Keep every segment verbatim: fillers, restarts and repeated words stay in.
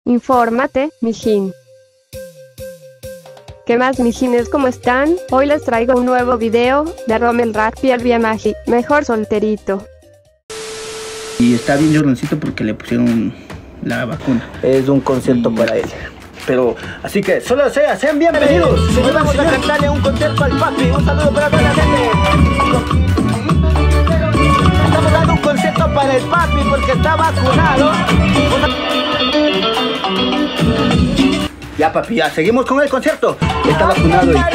Infórmate, mijín. ¿Qué más, mijines? ¿Cómo están? Hoy les traigo un nuevo video de Rommel Rapp y el Viamaji, mejor solterito. Y está bien lloroncito porque le pusieron la vacuna. Es un concierto y... para él. Pero, así que, solo sea, sean bienvenidos. Sí, hoy vamos a cantarle un concierto al papi. Un saludo para toda la gente. Estamos dando un concierto para el papi porque está vacunado. Ya, papi, ya, seguimos con el concierto. Está vacunado. Y...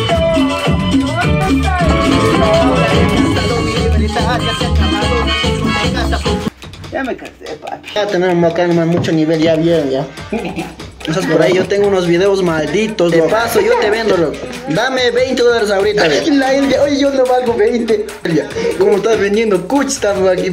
ya me cansé, papi. Ya tenemos acá nomás mucho nivel, ya bien, ya. Entonces por ahí yo tengo unos videos malditos. De paso, yo te vendo, loco. Dame veinte dólares ahorita. Ay, la India, oye, yo no valgo veinte. Como estás vendiendo cuch, estamos aquí.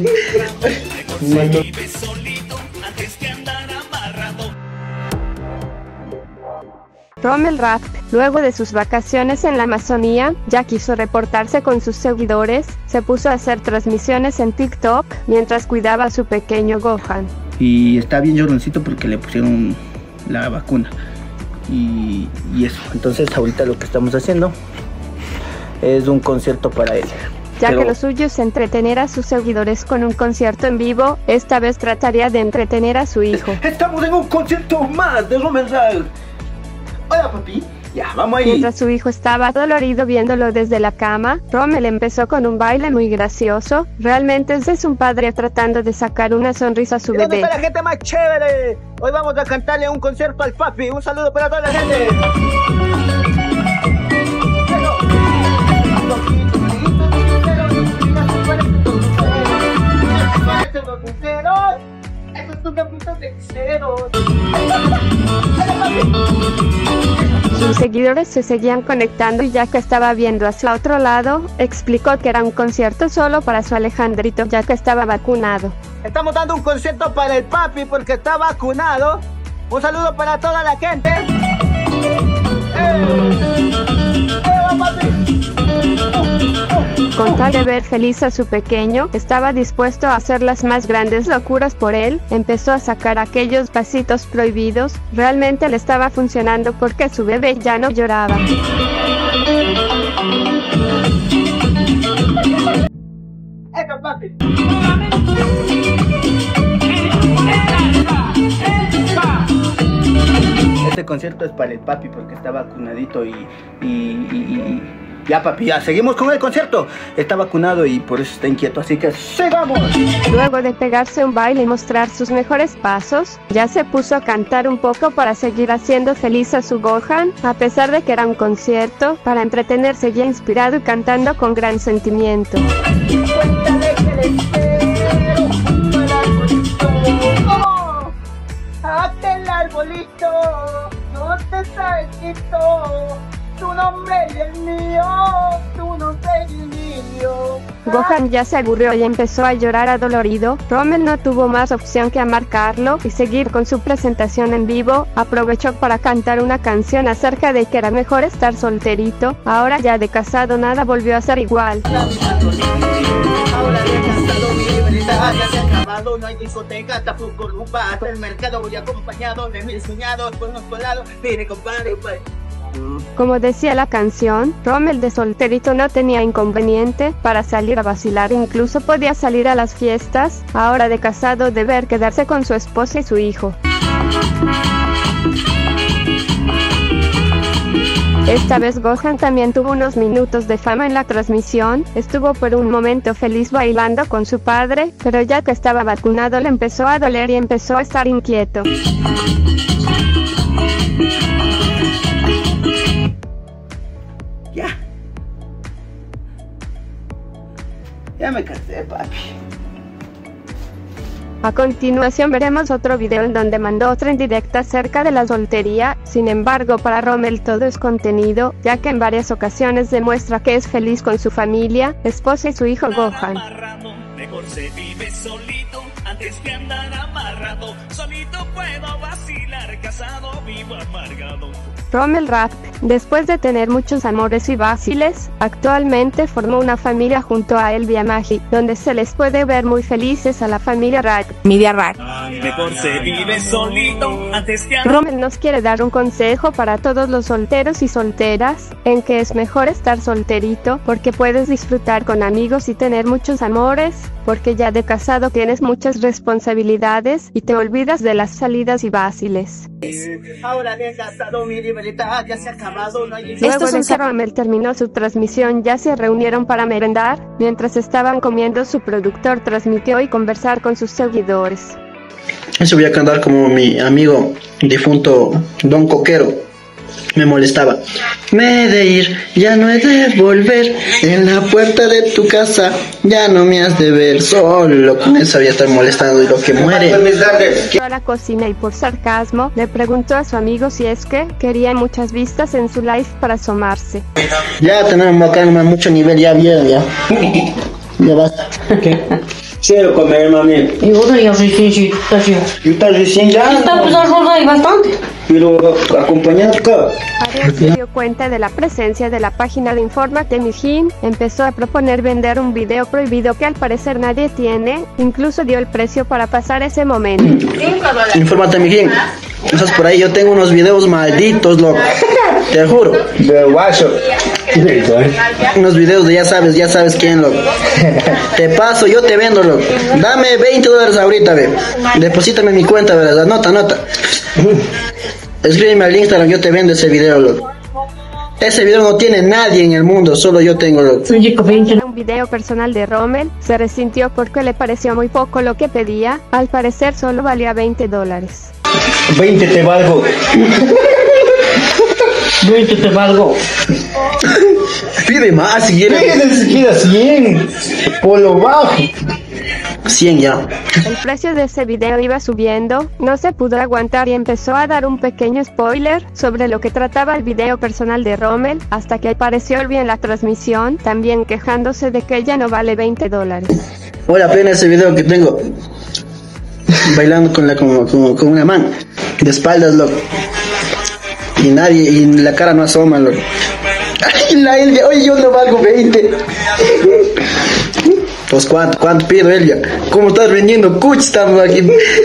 Rommel Rapp, luego de sus vacaciones en la Amazonía, ya quiso reportarse con sus seguidores, se puso a hacer transmisiones en TikTok mientras cuidaba a su pequeño Gohan. Y está bien lloroncito porque le pusieron la vacuna. Y, y eso, entonces ahorita lo que estamos haciendo es un concierto para él. Ya Pero... que lo suyo es entretener a sus seguidores con un concierto en vivo, esta vez trataría de entretener a su hijo. Estamos en un concierto más de Rommel Rapp. Hola, papi. Ya, vamos ahí. Mientras su hijo estaba dolorido viéndolo desde la cama, Rommel empezó con un baile muy gracioso. Realmente ese es un padre tratando de sacar una sonrisa a su bebé. ¿Dónde está la gente más chévere? Hoy vamos a cantarle un concierto al papi. Un saludo para toda la gente. Sus seguidores se seguían conectando y ya que estaba viendo hacia otro lado, explicó que era un concierto solo para su Alejandrito ya que estaba vacunado. Estamos dando un concierto para el papi porque está vacunado. Un saludo para toda la gente. Con tal de ver feliz a su pequeño, estaba dispuesto a hacer las más grandes locuras por él, empezó a sacar aquellos pasitos prohibidos, realmente le estaba funcionando porque su bebé ya no lloraba. Este concierto es para el papi porque está vacunadito y... y, y, y... ya, papi, ya, seguimos con el concierto. Está vacunado y por eso está inquieto, así que ¡sigamos! Luego de pegarse un baile y mostrar sus mejores pasos, ya se puso a cantar un poco para seguir haciendo feliz a su Gohan, a pesar de que era un concierto, para entretener seguía inspirado y cantando con gran sentimiento. Cuéntale que le espero junto al arbolito. ¡Oh! ¡Hazte el arbolito! ¡No te salquito! Tu nombre y el mío, tu nombre y el mío. Gohan ya se aburrió y empezó a llorar adolorido. Rommel no tuvo más opción que amarcarlo y seguir con su presentación en vivo. Aprovechó para cantar una canción acerca de que era mejor estar solterito. Ahora ya de casado nada volvió a ser igual. Ahora de casado mi libertad ya se ha acabado. No hay discoteca, tampoco rumba. Hasta el mercado voy acompañado de mis cuñados. Buenos colados, mire compadre, pues. Como decía la canción, Rommel de solterito no tenía inconveniente para salir a vacilar, incluso podía salir a las fiestas. Ahora de casado deber quedarse con su esposa y su hijo. Esta vez Gohan también tuvo unos minutos de fama en la transmisión, estuvo por un momento feliz bailando con su padre, pero ya que estaba vacunado le empezó a doler y empezó a estar inquieto. Ya. Ya me cansé, papi. A continuación veremos otro video en donde mandó otra indirecta acerca de la soltería. Sin embargo, para Rommel todo es contenido, ya que en varias ocasiones demuestra que es feliz con su familia, esposa y su hijo Gohan. Mejor se vive solito antes que andar amarrado. Solito puedo vacilar. casado vivo amargado. Rommel Rapp, después de tener muchos amores y vaciles, actualmente formó una familia junto a Elvia Maggi, donde se les puede ver muy felices a la familia Rapp. Media Rapp. Mejor se vive solito antes que... Rommel nos quiere dar un consejo para todos los solteros y solteras, en que es mejor estar solterito, porque puedes disfrutar con amigos y tener muchos amores, porque ya de casado tienes muchas responsabilidades y te olvidas de las salidas y vaciles. Ahora de casado mi libertad ya se ha acabado, no hay... Luego de que Rommel terminó su transmisión, ya se reunieron para merendar. Mientras estaban comiendo, su productor transmitió y conversar con sus seguidores. Eso voy a cantar como mi amigo difunto Don Coquero. Me molestaba. Me he de ir, ya no he de volver. En la puerta de tu casa, ya no me has de ver. Solo con eso voy a estar molestando y lo que muere. Fue a la cocina y por sarcasmo le preguntó a su amigo si es que quería muchas vistas en su live para asomarse. Ya tenemos acá nomás mucho nivel, ya bien, ya. Ya basta. ¿Qué? Quiero comer, mami. Y vos ya recién, sí, estás bien. ¿Y estás recién ya? Está pues arroz ahí bastante. Pero acompañado acá. Ariel se dio cuenta de la presencia de la página de Infórmate Mijín, empezó a proponer vender un video prohibido que al parecer nadie tiene, incluso dio el precio para pasar ese momento. Infórmate, mijín. Estás por ahí, yo tengo unos videos malditos, loco. Te juro. De guacho. Unos videos de ya sabes, ya sabes quién, loco. Te paso, yo te vendo, loco. Dame veinte dólares ahorita, ve. Deposítame en mi cuenta, ¿verdad? Anota, anota. Escríbeme al Instagram, yo te vendo ese video, loco. Ese video no tiene nadie en el mundo, solo yo tengo, loco. Un video personal de Rommel, se resintió porque le pareció muy poco lo que pedía, al parecer solo valía veinte dólares. veinte te valgo. veinte te valgo. Pide más si quieres. Pide siquiera cien. Por lo bajo. cien ya. El precio de ese video iba subiendo, no se pudo aguantar y empezó a dar un pequeño spoiler sobre lo que trataba el video personal de Rommel, hasta que apareció Elvia en la transmisión, también quejándose de que ella no vale veinte dólares. Hola, pena ese video que tengo. Bailando con, la, con, con, con una man. De espaldas, loco. Y nadie, y la cara no asoma, loco. Ay, la Elvia, oye, yo no valgo veinte. Pues cuánto, cuánto pido, Elvia. ¿Cómo estás vendiendo cuch? Estamos aquí.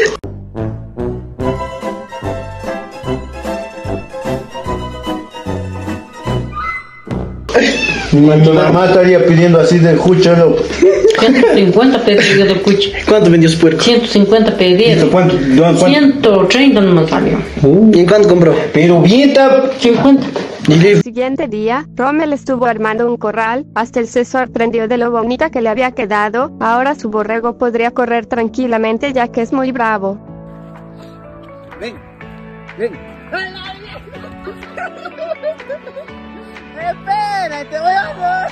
Tu mamá estaría pidiendo así de jucho, loco. ciento cincuenta pedido de cuche. ¿Cuánto vendió su puerco? ciento cincuenta pedidos. ¿Cuánto? ¿Cuánto? ciento treinta no me salió. ¿Y en cuánto compró? Pero bien, está. cincuenta. El siguiente día, Rommel estuvo armando un corral, hasta él se sorprendió de lo bonita que le había quedado. Ahora su borrego podría correr tranquilamente ya que es muy bravo. Ven, ven. Espérate, voy a...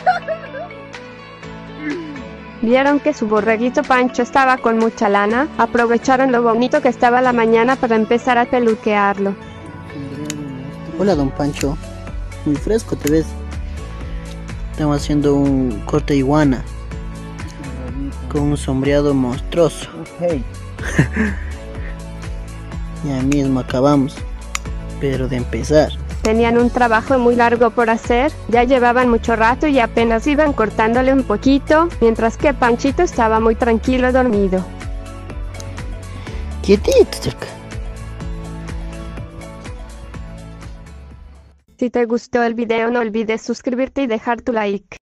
Vieron que su borreguito Pancho estaba con mucha lana, aprovecharon lo bonito que estaba la mañana para empezar a peluquearlo. Hola, don Pancho. Muy fresco te ves. Estamos haciendo un corte iguana con un sombreado monstruoso. Hey. Ya mismo acabamos, pero de empezar. Tenían un trabajo muy largo por hacer, ya llevaban mucho rato y apenas iban cortándole un poquito, mientras que Panchito estaba muy tranquilo dormido. Quietito, cerca. Si te gustó el video no olvides suscribirte y dejar tu like.